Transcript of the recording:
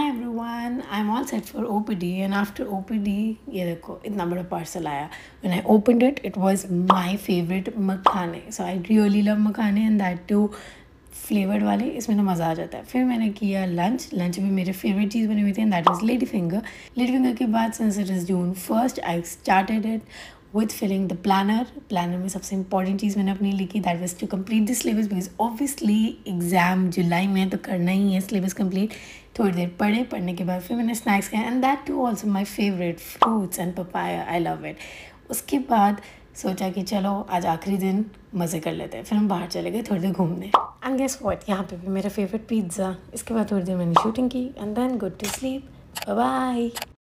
everyone, I'm all set for OPD, and after OPD ये देखो इतना बड़ा parcel आया. When I opened it, it was my favorite मखाने. So I really love मखाने, and that too flavoured वाले. इसमें तो मज़ा आ जाता है. फिर मैंने किया लंच भी मेरे फेवरेट चीज़ बनी हुई थी, and that was lady finger के बाद since it is June 1st I started it with filling the planner में सबसे इंपॉर्टेंट चीज़ मैंने अपनी लिखी that was to complete the syllabus because obviously exam जुलाई में तो करना ही है सिलेबस कंप्लीट. थोड़ी देर पढ़ने के बाद फिर मैंने स्नैक्स खाए, and that too also my favourite fruits and papaya. I love it. उसके बाद सोचा कि चलो आज आखिरी दिन मज़े कर लेते हैं. फिर हम बाहर चले गए थोड़ी देर घूमने, एंड गेस व्हाट, यहाँ पे भी मेरा फेवरेट पिज़्ज़ा. इसके बाद थोड़ी देर मैंने शूटिंग की, and then good to sleep. Bye.